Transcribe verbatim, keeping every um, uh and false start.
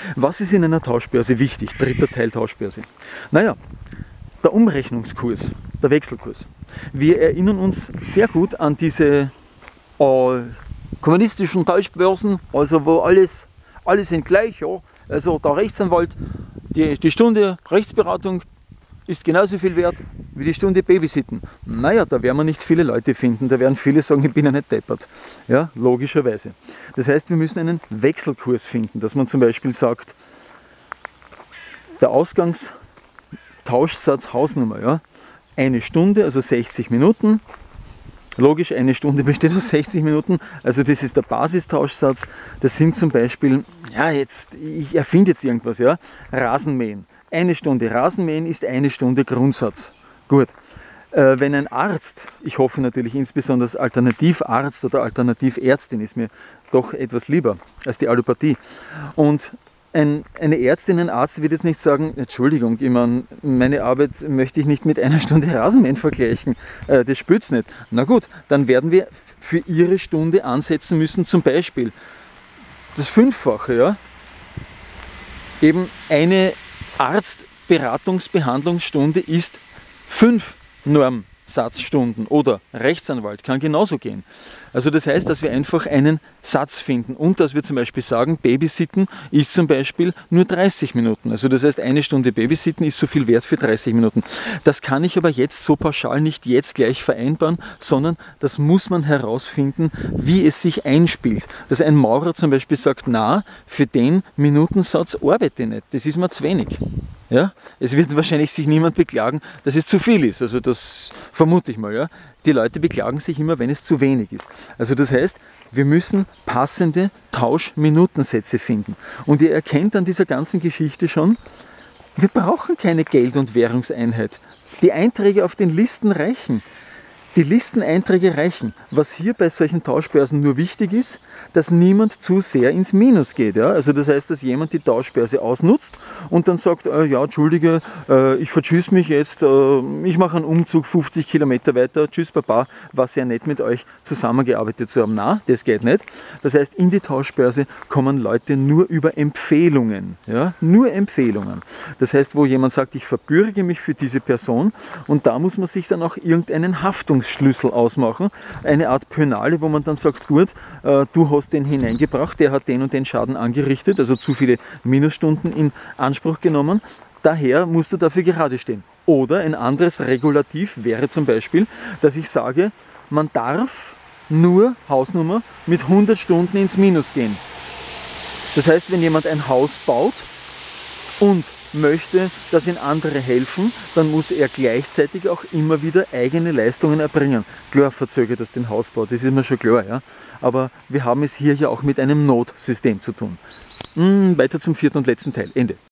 Was ist in einer Tauschbörse wichtig? Dritter Teil Tauschbörse. Naja, der Umrechnungskurs, der Wechselkurs. Wir erinnern uns sehr gut an diese äh, kommunistischen Tauschbörsen, also wo alles, alle sind gleich. Ja. Also der Rechtsanwalt, die, die Stunde Rechtsberatung ist genauso viel wert wie die Stunde Babysitten. Naja, da werden wir nicht viele Leute finden, da werden viele sagen, ich bin ja nicht deppert. Ja, logischerweise. Das heißt, wir müssen einen Wechselkurs finden, dass man zum Beispiel sagt, der Ausgangstauschsatz Hausnummer, ja, eine Stunde, also sechzig Minuten. Logisch, eine Stunde besteht aus sechzig Minuten, also das ist der Basistauschsatz. Das sind zum Beispiel, ja jetzt, ich erfinde jetzt irgendwas, ja, Rasenmähen. Eine Stunde Rasenmähen ist eine Stunde Grundsatz. Gut. Äh, wenn ein Arzt, ich hoffe natürlich insbesondere Alternativarzt oder Alternativärztin ist mir doch etwas lieber als die Allopathie. Und ein, eine Ärztin, ein Arzt wird jetzt nicht sagen, Entschuldigung, ich meine, meine Arbeit möchte ich nicht mit einer Stunde Rasenmähen vergleichen, äh, das spürt's nicht. Na gut, dann werden wir für ihre Stunde ansetzen müssen, zum Beispiel das Fünffache, ja, eben eine Arztberatungsbehandlungsstunde ist fünf Normsatzstunden oder Rechtsanwalt kann genauso gehen. Also das heißt, dass wir einfach einen Satz finden und dass wir zum Beispiel sagen, Babysitten ist zum Beispiel nur dreißig Minuten. Also das heißt, eine Stunde Babysitten ist so viel wert für dreißig Minuten. Das kann ich aber jetzt so pauschal nicht jetzt gleich vereinbaren, sondern das muss man herausfinden, wie es sich einspielt. Dass ein Maurer zum Beispiel sagt, na, für den Minutensatz arbeite ich nicht, das ist mir zu wenig. Ja? Es wird wahrscheinlich sich niemand beklagen, dass es zu viel ist. Also das vermute ich mal. Ja? Die Leute beklagen sich immer, wenn es zu wenig ist. Also das heißt, wir müssen passende Tauschminutensätze finden. Und ihr erkennt an dieser ganzen Geschichte schon, wir brauchen keine Geld- und Währungseinheit. Die Einträge auf den Listen reichen. Die Listeneinträge reichen. Was hier bei solchen Tauschbörsen nur wichtig ist, dass niemand zu sehr ins Minus geht. Ja? Also das heißt, dass jemand die Tauschbörse ausnutzt und dann sagt, äh, ja, entschuldige, äh, ich vertschüss mich jetzt, äh, ich mache einen Umzug fünfzig Kilometer weiter, tschüss Papa, war sehr nett mit euch zusammengearbeitet zu haben. Na, das geht nicht. Das heißt, in die Tauschbörse kommen Leute nur über Empfehlungen. Ja? Nur Empfehlungen. Das heißt, wo jemand sagt, ich verbürge mich für diese Person und da muss man sich dann auch irgendeinen Haftungs Schlüssel ausmachen, eine Art Pönale, wo man dann sagt, gut, äh, du hast den hineingebracht, der hat den und den Schaden angerichtet, also zu viele Minusstunden in Anspruch genommen, daher musst du dafür gerade stehen. Oder ein anderes Regulativ wäre zum Beispiel, dass ich sage, man darf nur, Hausnummer, mit hundert Stunden ins Minus gehen. Das heißt, wenn jemand ein Haus baut und möchte, dass ihm andere helfen, dann muss er gleichzeitig auch immer wieder eigene Leistungen erbringen. Klar verzögert das den Hausbau, das ist mir schon klar, ja. Aber wir haben es hier ja auch mit einem Notsystem zu tun. Hm, weiter zum vierten und letzten Teil. Ende.